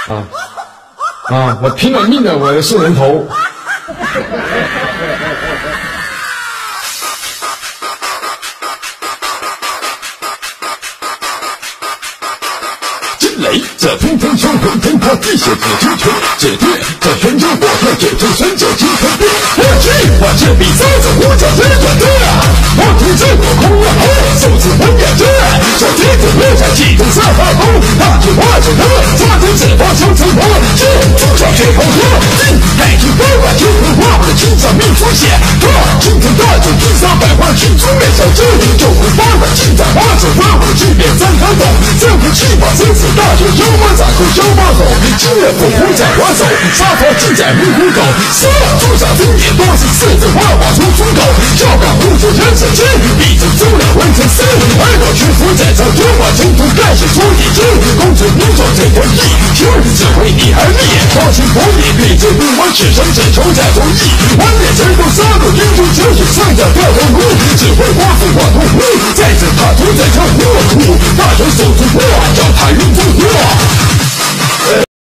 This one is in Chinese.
我拼了命的，我送人头。雷这通通胸口天塌地血紫金锤指定这全军火跳九州神九金盆地我这比赛这五角真准的我统治我空了后数字文眼真这天子落下几头三发红大举我这得抓紧指望修成我这主角血口喝海军百万就会化我的军长命出血青城大酒第300万军中美小镇就会发了进展花手发我的巨变三条斗这不气把生死大就妖魔斩后妖魔吼今日不胡斩我手杀头进斩如虎狗杀助长睁眼多是四字画瓦出出口要敢护住人生经必争周了文成师二道群伏在朝天瓦征途盖世出一经公主不走这条义听只会你还灭高情不灭必争不我只生只求在中义万灭真都杀戮英雄就是上将掉头路只会光复我东湖在这踏足在江湖大手手足